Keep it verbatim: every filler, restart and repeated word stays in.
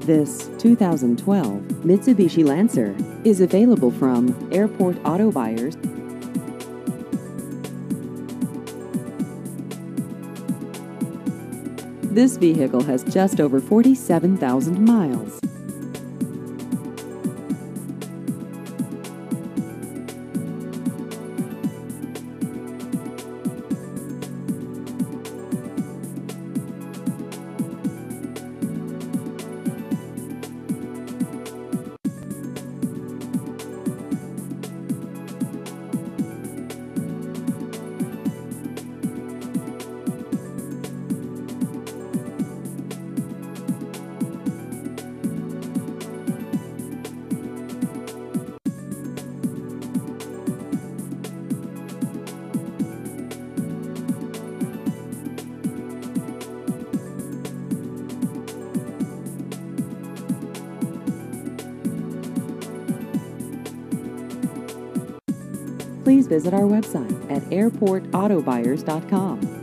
This two thousand twelve Mitsubishi Lancer is available from Airport Auto Buyers. This vehicle has just over forty-seven thousand miles. Please visit our website at airport auto buyers dot com.